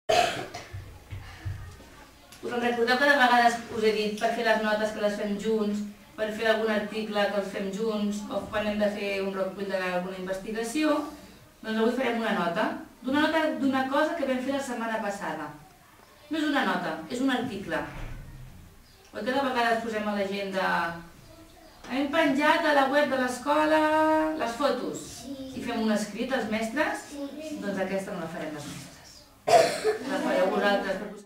Us en recordeu que de vegades us he dit per fer les notes que les fem junts, per fer algun article que els fem junts, o quan hem de fer un recull d'alguna investigació? Doncs avui farem una nota d'una cosa que vam fer la setmana passada. No és una nota, és un article. Oi que de vegades posem a l'agenda hem penjat a la web de l'escola les fotos i fem un escrit als mestres? Doncs aquesta no la farem les mestres. La fareu vosaltres.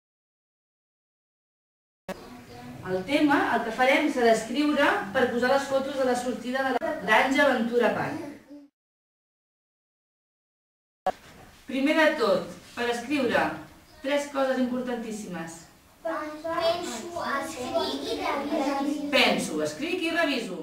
El tema, el que farem és descriure per posar les fotos de la sortida de la Granja Ventura Park. Primer de tot, per escriure, 3 coses importantíssimes. Penso, escric i reviso.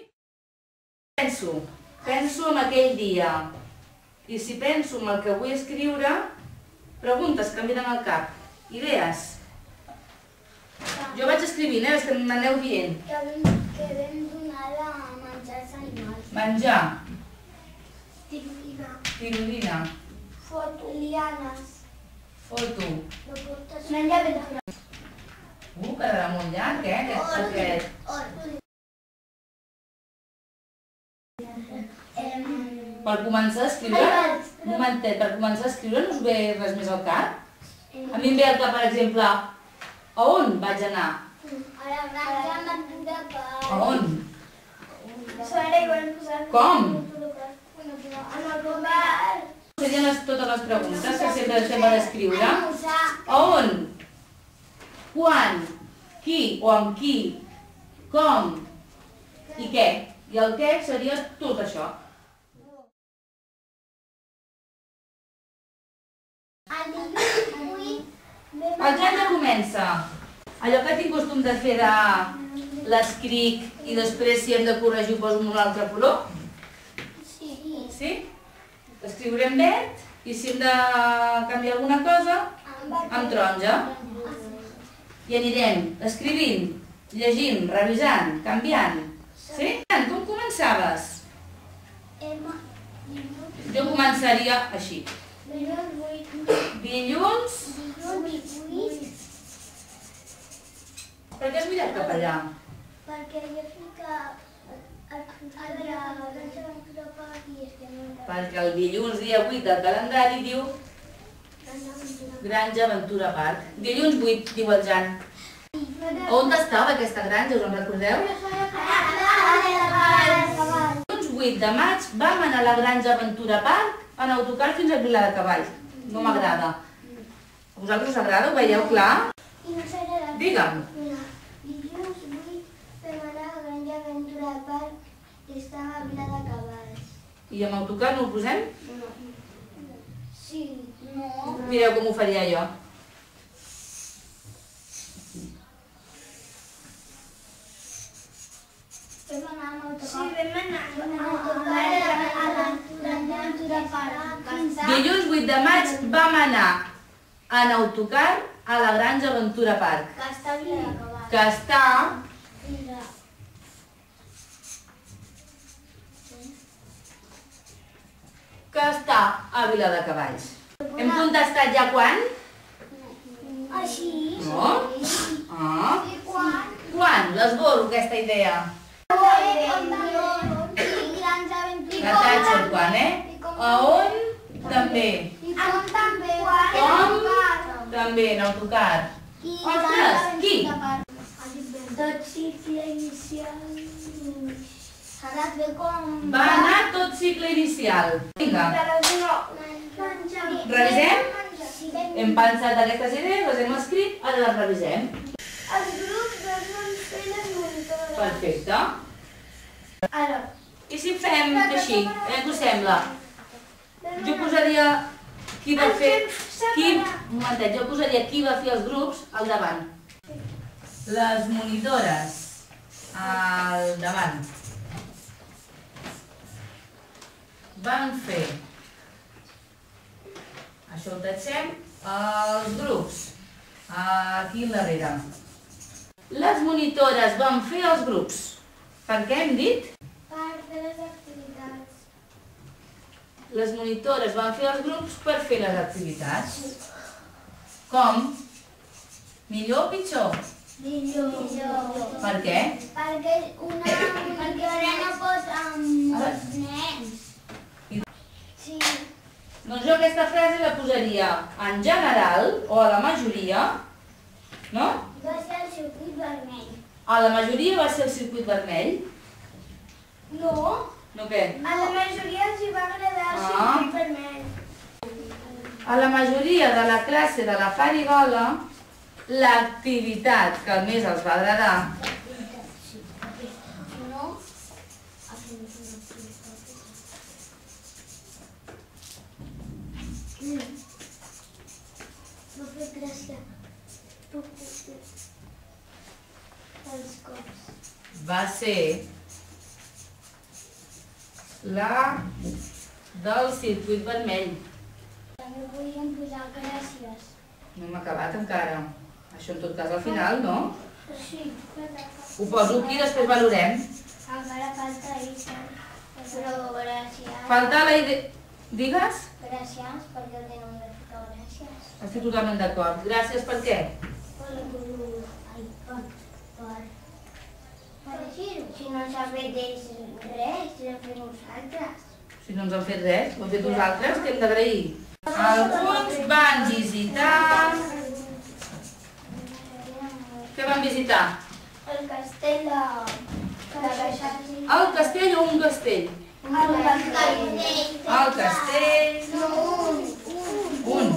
Penso en aquell dia. I si penso en el que vull escriure, preguntes que em venen al cap, idees. Jo vaig escrivint, és que m'aneu dient. Que vam donar a menjar als animals. Menjar. Tirolina. Tirolina. Foto. Lianes. Foto. Menjar aventura. Quedarà molt llarg, aquest. Per començar a escriure, un momentet, per començar a escriure no us ve res més al cap? A mi em ve al cap, per exemple, a on vaig anar? A la Granja Ventura Park. A on? Com? En el govern. Serien totes les preguntes que sempre deixem per escriure. A on? Quan? Qui o amb qui? Com? I què? I el què seria tot això. El ja comença. Allò que tinc costum de fer de l'escric i després si hem de corregir ho poso en un altre color? Sí? L'escriuré en verd i si hem de canviar alguna cosa, amb taronja. I anirem escrivint, llegint, revisant, canviant. Sí? Com començaves? Jo començaria així. Dilluns. Per què has mirat cap allà? Perquè jo fica a la Granja Ventura Park i és que no... Perquè el dilluns, dia 8 del calendari, diu Granja Ventura Park. Dilluns 8, diu el Jan. On estava aquesta granja, us en recordeu? Dilluns 8 de maig vam anar a la Granja Ventura Park en autocar fins a Viladecavalls. No m'agrada. A vosaltres us agrada? Ho veieu clar? Digue'm. Dilluns 8 vam anar a la Granja Ventura Park i estava a Viladecavalls. I amb autocar no ho posem? Sí, no. Mireu com ho faria jo. Vam anar amb autocar. Sí, vam anar amb autocar a la Granja Ventura Park. Dilluns 8 de maig vam anar en autocar a la Granja Ventura Park. Que està a Viladecavalls. Que està... a Viladecavalls. Hem contestat ja quan? Així? No? Ah. I quan? Quan? L'esboro, aquesta idea. Granja Ventura. La tatxa el quan, A on? També. I com també? Com? També, en autocar. Ostres, qui? Tot cicle inicial. Sabràs bé com... Va anar tot cicle inicial. Vinga. Revisem? Hem pensat aquestes idees, les hem escrit, ara les revisem. Els grups es van fer les monitores. Perfecte. Ara. I si fem així, què us sembla? Jo posaria qui va fer... Un momentet, jo posaria qui va fer els grups al davant. Les monitores al davant. Van fer, això ho tatxem, els grups, aquí al darrere. Les monitores van fer els grups. Per què hem dit? Per fer les activitats. Les monitores van fer els grups per fer les activitats. Com? Millor o pitjor? Millor. Per què? Perquè una monitora no pot amb molts nens. Sí. Doncs jo aquesta frase la posaria en general o a la majoria, no? Va ser el circuit vermell. A la majoria va ser el circuit vermell. No. No què? A la majoria els hi va agradar el circuit vermell. A la majoria de la classe de la farigola, l'activitat que més els va agradar No. M'ha fet gràcia. Els cops. va ser la del circuit vermell. També podíem posar gràcies. No hem acabat encara. Això en tot cas al final, no? Sí. Ho poso aquí i després valorem. Encara falta això. Però gràcies. Falta la idea... Digues? Gràcies perquè tenen de ficar gràcies. Estic totalment d'acord. Gràcies per què? Per dir-ho. Si no s'ha fet ells res, s'ha fet nosaltres. Si no ens han fet res, ho hem fet nosaltres, que hem d'agrair. Alguns van visitar... Què van visitar? El castell de Caixas. El castell o un castell? El castell. El castell... No, Un.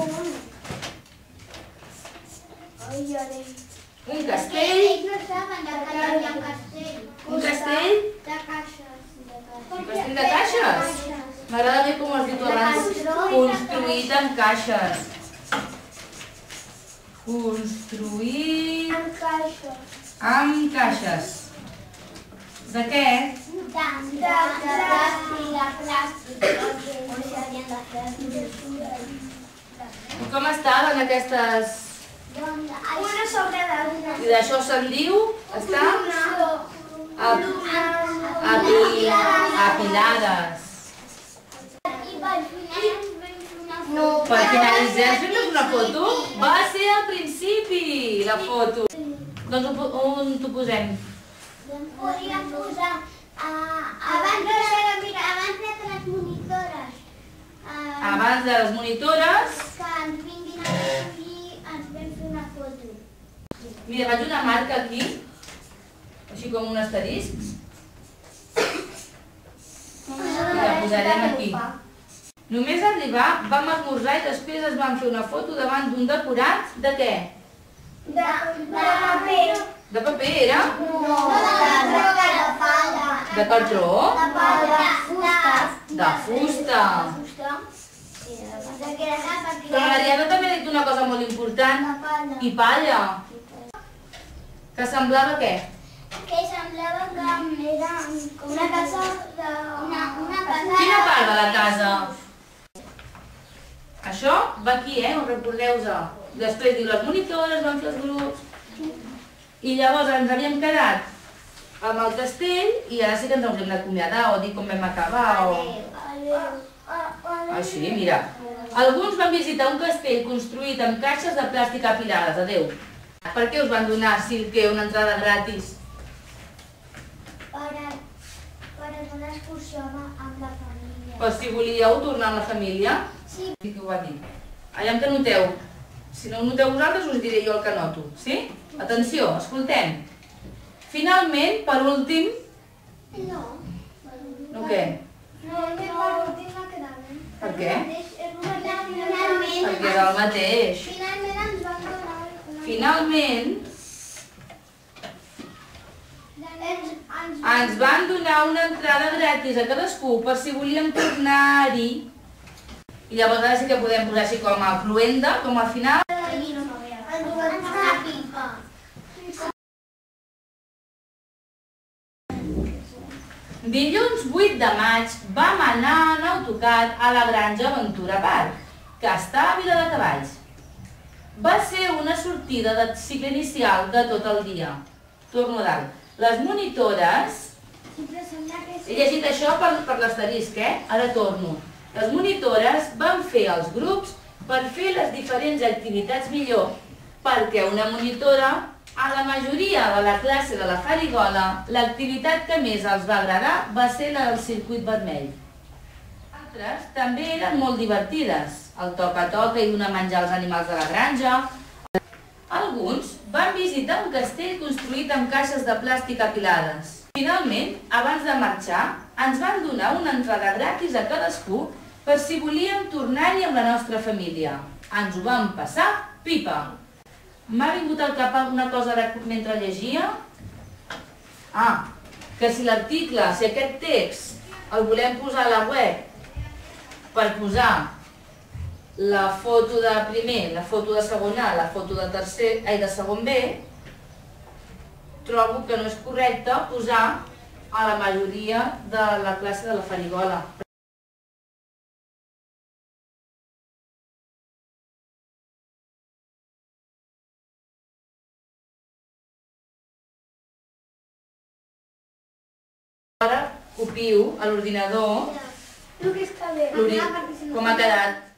Un castell... Ells no saben de que hi havia un castell. Un castell... De caixes. Un castell de caixes? M'agrada bé com ho has dit tu abans. Construït amb caixes. Construït Amb caixes. amb caixes. De què? De plàstic. On s'havien de fer I com estaven aquestes... una sobre l'altra. I d'això se'n diu estar apilades. I per final ens vam fer una foto. No, per finalitzar, ens fem una foto? Va ser al principi, la foto. Doncs on t'ho posem? Podríem posar abans de les monitores. Abans de les monitores, Que ens vinguin a recollir, ens vam fer una foto. mira, faig una marca aquí, així com un asterisc, i la posarem aquí. Només arribar, vam esmorzar i després es van fer una foto davant d'un decorat de què? De paper. De paper, era? No, de pala. De cartró? De De fusta. Però la Diana també ha dit una cosa molt important, i palla. Que semblava què? Que semblava que era una casa de... Una casa... Quina part de la casa? Això va aquí, ho recordeu-vos. Després diu les monitores, van fer els grups. I llavors ens havíem quedat amb el castell i ara sí que ens haurem d'acomiadar o dir com vam acabar o... Així, mira. Alguns van visitar un castell construït amb caixes de plàstic apilades. Adéu. Per què us van donar, Silke, una entrada gratis? Per anar a l'excursió amb la família. Per si volíeu tornar amb la família? Sí. Sí que ho va dir. Allà que noteu. Si no ho noteu vosaltres, us diré jo el que noto. Sí? Atenció, escoltem. Finalment, per últim... No. No què? No, per últim no quedava. Per què? Finalment... Perquè és el mateix. Finalment ens van donar... Finalment, ens van donar una entrada gratis a cadascú per si volíem tornar-hi. I llavors ara sí que podem posar així com a cluenda, com a final. Ens van donar pipa. Dilluns 8 de maig vam anar en autocar a la Granja Aventura Park, que està a Viladecavalls. Va ser una sortida de cicle inicial de tot el dia. Torno a dalt. Les monitores... He llegit això per l'asterisc, Ara torno. Les monitores van fer els grups per fer les diferents activitats millor, perquè una monitora, a la majoria de la classe de la Farigola, l'activitat que més els va agradar va ser la del circuit vermell. Altres també eren molt divertides, el toca-toca i donar menjar als animals de la granja. Alguns van visitar un castell construït amb caixes de plàstic apilades. Finalment, abans de marxar, ens van donar una entrada gratis a cadascú per si volíem tornar-hi amb la nostra família. Ens ho vam passar pipa. M'ha vingut al cap alguna cosa mentre llegia? Que si l'article, si aquest text el volem posar a la web per posar la foto de primer, la foto de segon A, la foto de segon B, trobo que no és correcte posar a la majoria de la classe de la Farigola. Ara copio a l'ordinador El que està bé. com ha quedat.